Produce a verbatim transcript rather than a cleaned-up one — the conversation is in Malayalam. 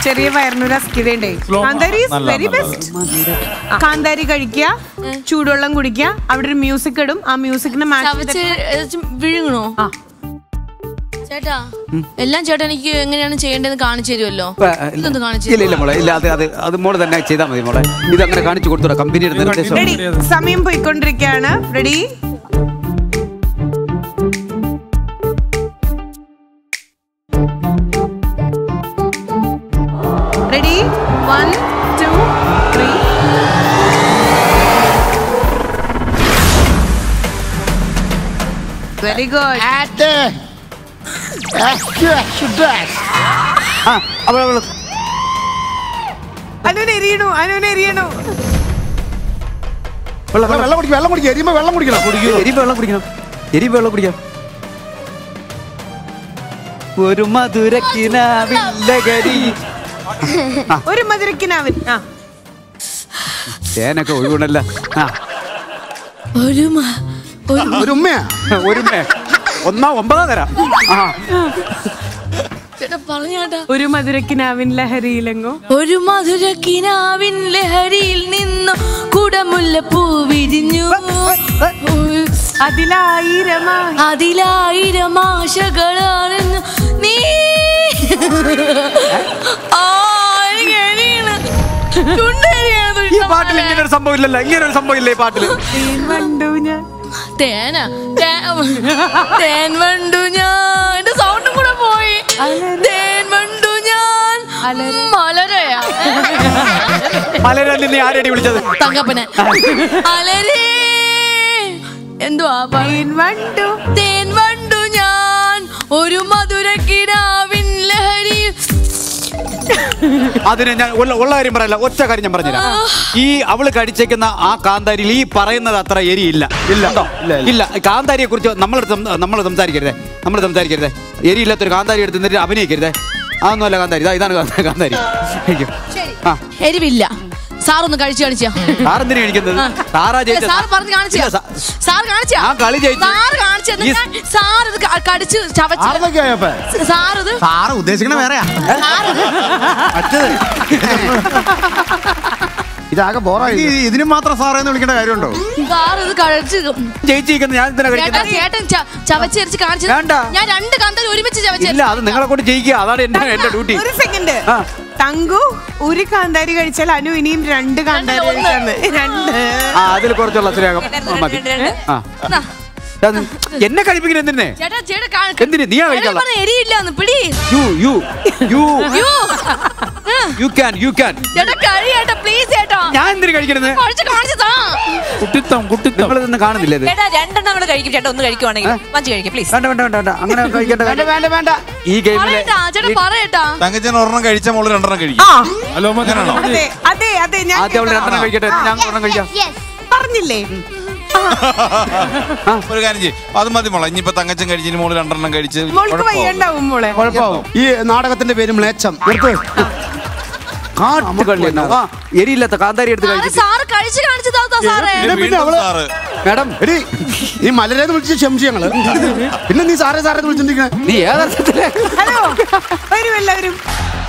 ചെറിയ വയറിനൊരു അസ്ഥിതയുണ്ടേ. കാന്താരി ഈസ് വെരി ബെസ്റ്റ്. കാന്താരി കഴിക്കുക, ചൂടുവെള്ളം കുടിക്കുക, അവിടെ ഒരു മ്യൂസിക് ഇടും, ആ മ്യൂസിക്കിന് വിഴുങ്ങണോ? ചേട്ടാ എല്ലാം ചേട്ടാ എനിക്ക് എങ്ങനെയാണ് ചെയ്യേണ്ടതെന്ന് കാണിച്ചു തരുമല്ലോ. അത് മോള് തന്നെ ചെയ്താൽ മതി മോളെ. ഇത് അങ്ങനെ കാണിച്ചു കൊടുത്തോ കമ്പനിയുടെ നിർദ്ദേശം. റെഡി, സമയം പോയിക്കൊണ്ടിരിക്കുകയാണ്. Ready, ready, one two three. Very good. അനുനെരിയണു, അനുനെരിയണു. വെള്ളം കുടിക്കും, വെള്ളം കുടിക്കും. എരിയുമ്പോ വെള്ളം കുടിക്കണം, എരിയുമ്പോ വെള്ളം കുടിക്കണം, എരിയുമ്പോ വെള്ളം കുടിക്കാം. ഒരു മധുരക്കിനാവില്ലകരി, ഒരു മധുരക്കിനാവിൻ. തേനൊക്കെ ഒഴുകണല്ല. ഒരു ഉമ്മയാ, ഒരു ഒന്നാ ഒമ്പതാം തരാം. ഒരു മധുരക്കിനാവിൻ ലഹരിയിലെങ്ങോ, ഒരു മധുരക്കിനാവിൻ ലഹരിയിൽ നിന്നു കുടമുല്ലപ്പൂ വിരിഞ്ഞു. അതിലായിരം അതിലായിരം ആശകളാണെന്നു നീ. ഈ പാട്ടിൽ ഇങ്ങനെ ഒരു സംഭവം ഇല്ലല്ലോ, ഇങ്ങനെ ഒരു സംഭവം ഇല്ല ഈ പാട്ടില്. തേന തേൻ വണ്ടു ഞാൻ, എന്റെ സൗണ്ടും കൂടെ പോയി. തേൻ വണ്ടു ഞാൻ മലരയാ. മലര നിന്നെ ആരടി വിളിച്ചത്? തങ്കപ്പനെ. അലരേ എന്തുവാ? തേൻ വണ്ടു, തേൻ വണ്ടു ഞാൻ, ഒരു മധുരക്കിനാവിൻ ലഹരി. അതിന് ഞാൻ ഉള്ള കാര്യം പറയല്ല, ഒറ്റ കാര്യം ഞാൻ പറഞ്ഞുതരാം. ഈ അവള് കഴിച്ചേക്കുന്ന ആ കാന്താരിയിൽ ഈ പറയുന്നത് അത്ര എരിയില്ല. ഇല്ല ഇല്ല, കാന്താരിയെ കുറിച്ച് നമ്മൾ നമ്മൾ സംസാരിക്കരുതേ, നമ്മൾ സംസാരിക്കരുതേ. എരിയില്ലാത്തൊരു കാന്താരി എടുത്ത് നിന്നിട്ട് അഭിനയിക്കരുതേ. അതൊന്നുമല്ല കാന്താരി, ഇതാണ് കാന്താരി. എരിവില്ല. സാറൊന്ന് കഴിച്ചു കാണിച്ചാ. സാറെന്തിനാ കഴിക്കുന്നത്? സാറാ ജയിച്ച. സാർ പറഞ്ഞു കാണിച്ചാ. സാർ കാണിച്ചാ. ആ കളി ജയിച്ചു. സാർ കാണിച്ചു. സാർ ഇത് കടിച്ച് ചവച്ച്. സാർ ഇത് സാറ് ഉദ്ദേശിക്കണ വേറെയാ. ഇതാകെ ബോറായി. ഇതിന് മാത്രം സാറേന്ന് വിളിക്കേണ്ട കാര്യമുണ്ടോ? സാർ ഇത് കഴിച്ച് ജയിച്ചിരിക്കുന്നത് ഞാൻ എന്തിനാ കഴിക്കുന്നത്? ചേട്ടൻ ചവച്ചരിച്ച് കാണിച്ചു. ഞാൻ രണ്ട് കാന്താരി ഒരുമിച്ച് ചവച്ചു. ഇല്ല, അത് നിങ്ങളെ കൊണ്ട് ജയിക്കുക, അതാണ് എന്റെ എന്റെ ഡ്യൂട്ടി. ഒരു സെക്കൻഡ്. തങ്കു ഒരു കാന്താരി കഴിച്ചാൽ അനു ഇനിയും രണ്ട് കാന്താരി കഴിച്ചാണ്. രണ്ട്. ആ, അതിൽ കുറച്ചുള്ള സ്നേഹം മതി. ആ, എന്നെ കഴിപ്പിക്കുന്ന എന്തിനെ? എന്തിന് നീയാ കഴിക്കാ? ഞാൻ എന്തിനു കഴിക്കരുത്? നിങ്ങളിതൊന്നും കാണുന്നില്ല. അങ്ങനെ കഴിക്കണ്ട. ഈ ഗെയിമില് തങ്കച്ചൻ ഒരെണ്ണം കഴിച്ച മോള് രണ്ടെണ്ണം കഴിക്കും. അതെ അതെ, ഞാൻ ആദ്യം രണ്ടെണ്ണം കഴിക്കട്ടെ, ഞാൻ ഒരെണ്ണം കഴിക്കാം പറഞ്ഞില്ലേ? ഒരു കാര്യം ചെയ്യും, അത് മതി മോളെ. ഇനിയിപ്പോ തങ്കച്ചൻ കഴിച്ചിന് മോള് രണ്ടെണ്ണം കഴിച്ച് കുഴപ്പമാവും. ഈ നാടകത്തിന്റെ പേര് മ്ലേച്ഛം. എരിയില്ലാത്ത കാന്താരി എടുത്ത് മാഡം, എടി നീ മലരേന്ന് വിളിച്ച് ക്ഷമിച്ചു ഞങ്ങള്. പിന്നെ നീ സാറേ സാറേ വിളിച്ചിരിക്കണേ. നീ ഏതർത്ഥത്തില്? ഹലോ, വരും എല്ലാവരും.